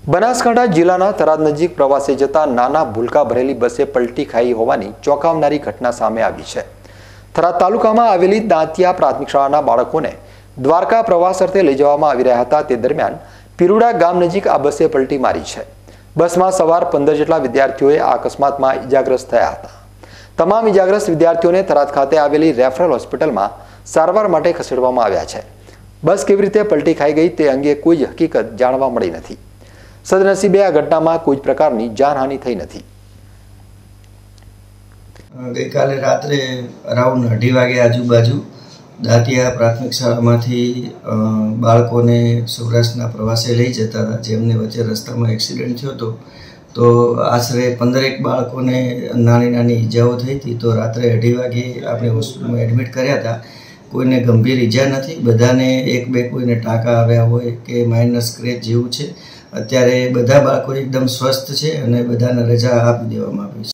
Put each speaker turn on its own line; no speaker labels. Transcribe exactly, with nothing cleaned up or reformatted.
બનાસકાંઠા જિલ્લાના થરાદ નજીક પ્રવાસે જતા નાના ભૂલકા ભરેલી બસે પલટી ખાઈ હોવાની ચોંકાવનારી ઘટના સામે આવી છે। થરાદ તાલુકામાં આવેલી દાંતિયા પ્રાથમિક શાળાના બાળકોને દ્વારકા પ્રવાસ અર્થે લઈ જવામાં આવી રહ્યા હતા। તે દરમિયાન પીરુડા ગામ નજીક આ બસે પલટી મારી છે। બસમાં સવાર પંદર જેટલા વિદ્યાર્થીઓએ આ અકસ્માતમાં ઇજાગ્રસ્ત થયા હતા। તમામ ઇજાગ્રસ્ત વિદ્યાર્થીઓને થરાદ ખાતે આવેલી રેફરલ હોસ્પિટલમાં સારવાર માટે ખસેડવામાં આવ્યા છે। બસ કેવી રીતે પલટી ખાઈ ગઈ તે અંગે કોઈ હકીકત જાણવા મળી નથી। સદનસીબે આ ઘટનામાં કોઈ પ્રકારની જાનહાનિ થઈ નથી।
ગઈકાલે રાત્રે અરાઉન્ડ અઢી વાગે આજુબાજુ દાંતિયા પ્રાથમિક શાળામાંથી બાળકોને સૌરાષ્ટ્રના પ્રવાસે લઈ જતા હતા, જેમને વચ્ચે રસ્તામાં એક્સિડન્ટ થયો હતો। તો આશરે પંદરેક બાળકોને નાની નાની ઈજાઓ થઈ હતી। તો રાત્રે અઢી વાગે આપણે હોસ્પિટલમાં એડમિટ કર્યા હતા। કોઈને ગંભીર ઈજા નથી, બધાને એક બે કોઈને ટાંકા આવ્યા હોય કે માઇનર સ્ક્રેચ જેવું છે। અત્યારે બધા બાળકો એકદમ સ્વસ્થ છે અને બધાને રજા આપી દેવામાં આવી છે।